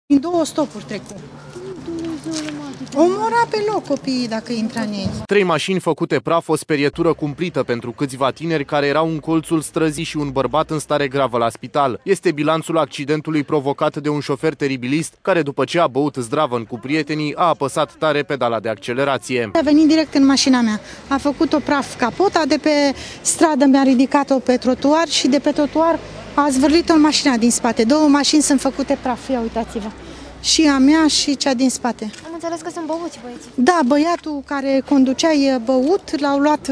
În 2 stopuri trecut. Omora pe loc copiii dacă intră în ei. 3 mașini făcute praf, o sperietură cumplită pentru câțiva tineri care erau în colțul străzii și un bărbat în stare gravă la spital. Este bilanțul accidentului provocat de un șofer teribilist care, după ce a băut zdravăn cu prietenii, a apăsat tare pedala de accelerație. A venit direct în mașina mea. A făcut-o praf capota, de pe stradă mi-a ridicat-o pe trotuar și de pe trotuar a zvârlit-o în mașina din spate. 2 mașini sunt făcute praf, ia uitați-vă. Și a mea și cea din spate. Am înțeles că sunt băuți băieții. Da, băiatul care conducea e băut, l-au luat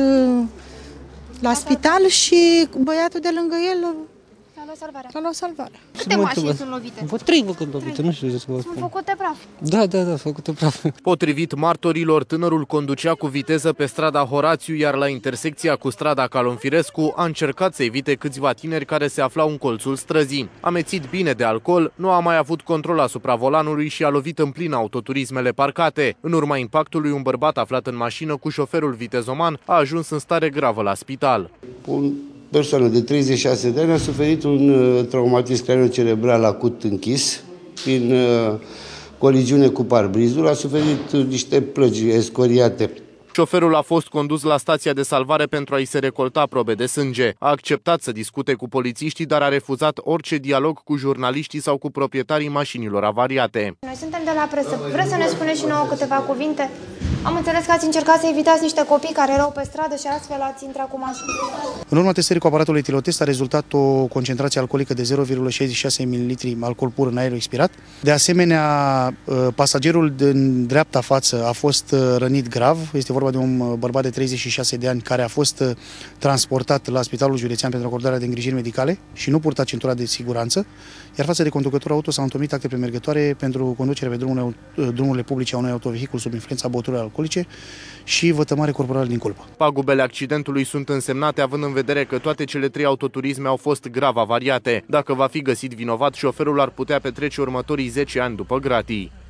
la spital și băiatul de lângă el l-a luat salvarea. Câte mașini sunt lovite? 3 când lovite, nu știu ce să vă spun. Sunt făcute praf. Da, făcute praf. Potrivit martorilor, tânărul conducea cu viteză pe strada Horațiu, iar la intersecția cu strada Calonfirescu a încercat să evite câțiva tineri care se aflau în colțul străzii. Amețit bine de alcool, nu a mai avut control asupra volanului și a lovit în plin autoturismele parcate. În urma impactului, un bărbat aflat în mașină cu șoferul vitezoman a ajuns în stare gravă la spital. Persoană de 36 de ani a suferit un traumatism craniocerebral acut închis prin coliziune cu parbrizul, a suferit niște plăgi escoriate. Șoferul a fost condus la stația de salvare pentru a-i se recolta probe de sânge. A acceptat să discute cu polițiștii, dar a refuzat orice dialog cu jurnaliștii sau cu proprietarii mașinilor avariate. Noi suntem de la presă. Vreți să ne spuneți și nouă câteva cuvinte? Am înțeles că ați încercat să evitați niște copii care erau pe stradă și astfel ați intrat cu mașina. În urma testării cu aparatul etilotest a rezultat o concentrație alcoolică de 0,66 ml alcool pur în aerul expirat. De asemenea, pasagerul din dreapta față a fost rănit grav. Este vorba de un bărbat de 36 de ani care a fost transportat la Spitalul Județean pentru acordarea de îngrijiri medicale și nu purta centura de siguranță. Iar față de conducătorul auto s-au întomit acte premergătoare pentru conducerea pe drumurile publice a unui autovehicul sub influența băuturilor alcoolice și vătămare corporală din culpă. Pagubele accidentului sunt însemnate având în vedere că toate cele 3 autoturisme au fost grav avariate. Dacă va fi găsit vinovat, șoferul ar putea petrece următorii 10 ani după gratii.